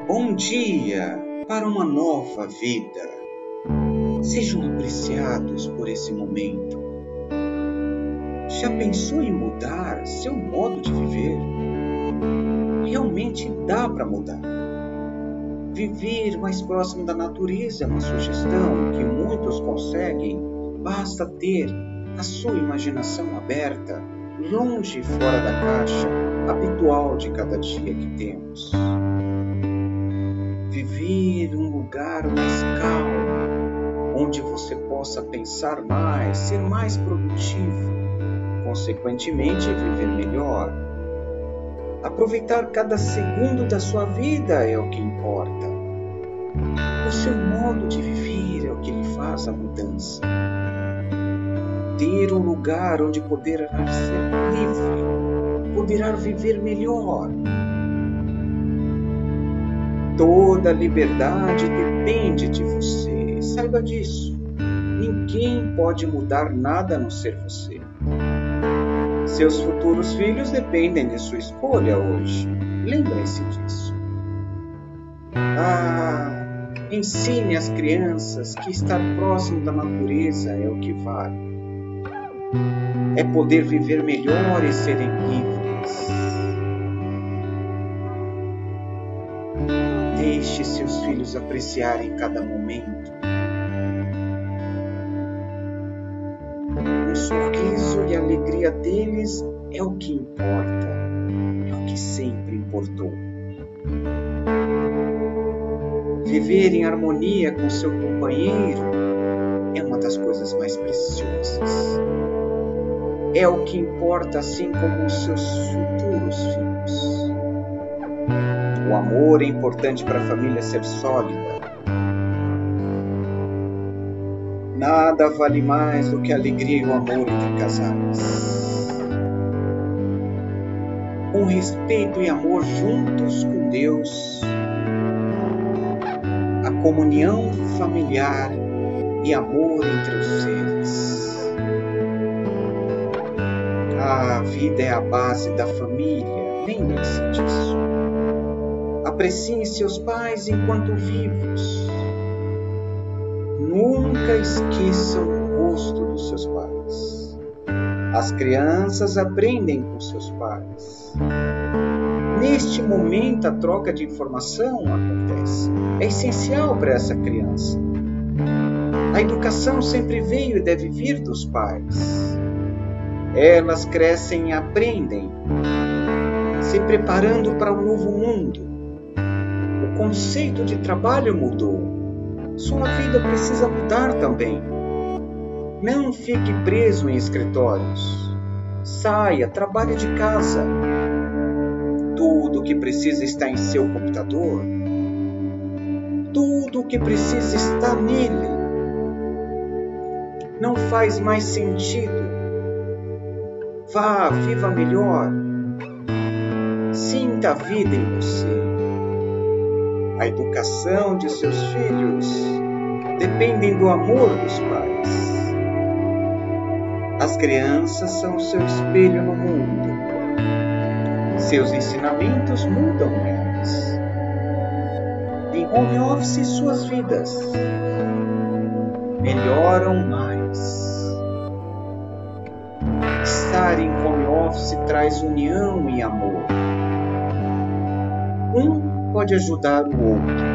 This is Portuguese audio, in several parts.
Bom dia para uma nova vida. Sejam apreciados por esse momento. Já pensou em mudar seu modo de viver? Realmente dá para mudar. Viver mais próximo da natureza é uma sugestão que muitos conseguem. Basta ter a sua imaginação aberta, longe e fora da caixa habitual de cada dia que temos. Viver um lugar mais calmo, onde você possa pensar mais, ser mais produtivo, consequentemente viver melhor. Aproveitar cada segundo da sua vida é o que importa. O seu modo de viver é o que lhe faz a mudança. Ter um lugar onde poderá ser livre, poderá viver melhor. Toda liberdade depende de você, saiba disso. Ninguém pode mudar nada a não ser você. Seus futuros filhos dependem de sua escolha hoje. Lembrem-se disso. Ensine às crianças que estar próximo da natureza é o que vale. É poder viver melhor e serem livres. Deixe seus filhos apreciarem cada momento. O sorriso e a alegria deles é o que importa, é o que sempre importou. Viver em harmonia com seu companheiro é uma das coisas mais preciosas. É o que importa, assim como os seus futuros filhos. O amor é importante para a família ser sólida. Nada vale mais do que a alegria e o amor entre casais. Com respeito e amor juntos com Deus, a comunhão familiar e amor entre os seres. A vida é a base da família, lembrem-se disso. Apreciem seus pais enquanto vivos. Nunca esqueçam o rosto dos seus pais. As crianças aprendem com seus pais. Neste momento, a troca de informação acontece. É essencial para essa criança. A educação sempre veio e deve vir dos pais. Elas crescem e aprendem, se preparando para um novo mundo. O conceito de trabalho mudou. Sua vida precisa mudar também. Não fique preso em escritórios. Saia, trabalhe de casa. Tudo o que precisa está em seu computador. Tudo o que precisa está nele. Não faz mais sentido. Vá, viva melhor. Sinta a vida em você. A educação de seus filhos dependem do amor dos pais. As crianças são seu espelho no mundo. Seus ensinamentos mudam elas. Em home office, suas vidas melhoram mais. Estar em home office traz união e amor. Pode ajudar o outro.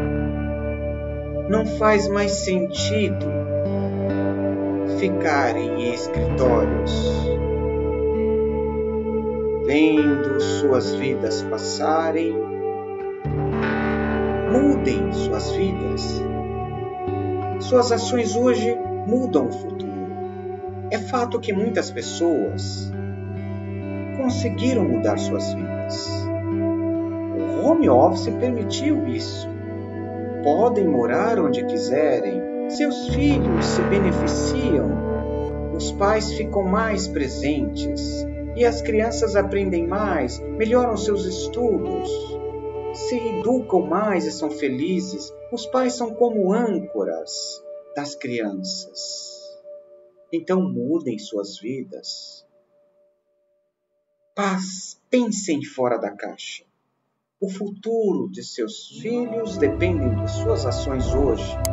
Não faz mais sentido ficar em escritórios, vendo suas vidas passarem. Mudem suas vidas. Suas ações hoje mudam o futuro. É fato que muitas pessoas conseguiram mudar suas vidas. O home office permitiu isso. Podem morar onde quiserem. Seus filhos se beneficiam. Os pais ficam mais presentes. E as crianças aprendem mais, melhoram seus estudos. Se educam mais e são felizes. Os pais são como âncoras das crianças. Então mudem suas vidas. Pensem fora da caixa. O futuro de seus filhos depende de suas ações hoje.